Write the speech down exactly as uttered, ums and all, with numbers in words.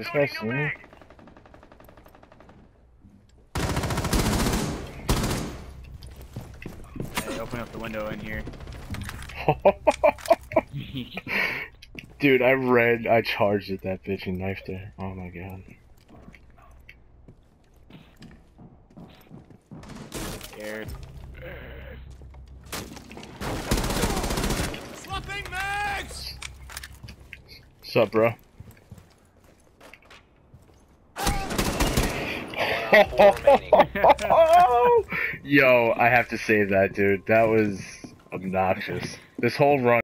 this guy see me? Hey, open up the window in here. Dude, I ran, I charged at that bitch and knifed her. Oh my god. Scared. Swapping mags! What's up, bro? Yo, I have to save that, dude. That was obnoxious. This whole run.